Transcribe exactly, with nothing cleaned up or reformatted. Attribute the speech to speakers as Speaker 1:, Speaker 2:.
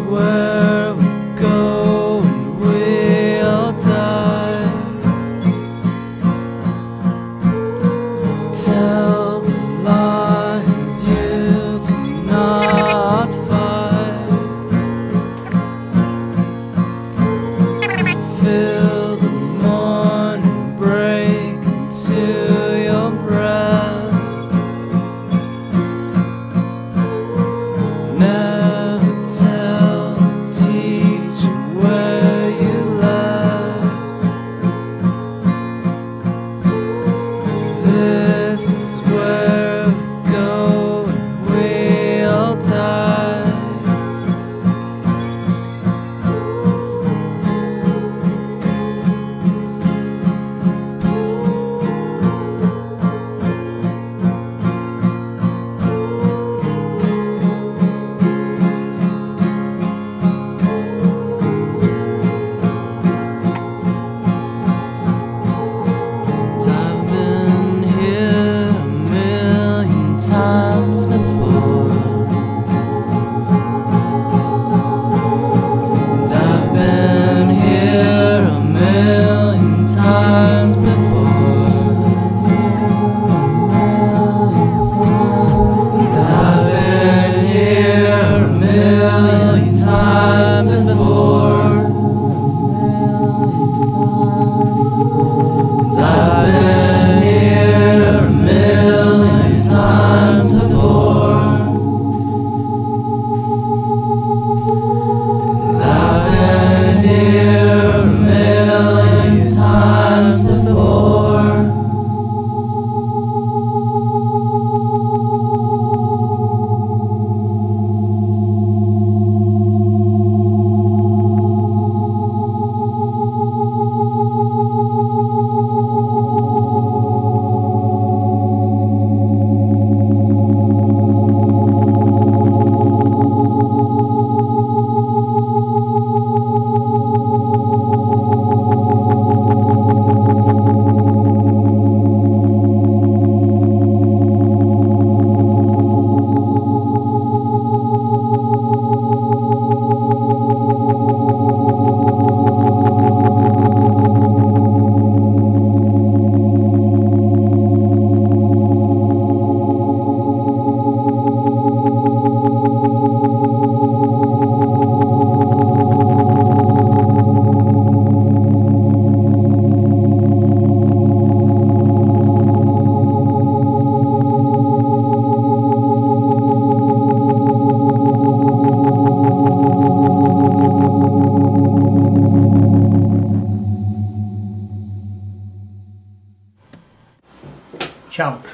Speaker 1: where we go and we'll die. Tell the lions you cannot fight. Feel the morning break into your breath. Never tell the teacher where you left, 'cause this is where we go and we'll die. I've been here a million times before. And I've been here a million times before. And I've been here a million times before. I've been here a million times before. And I've been here a million times before.
Speaker 2: Ciao.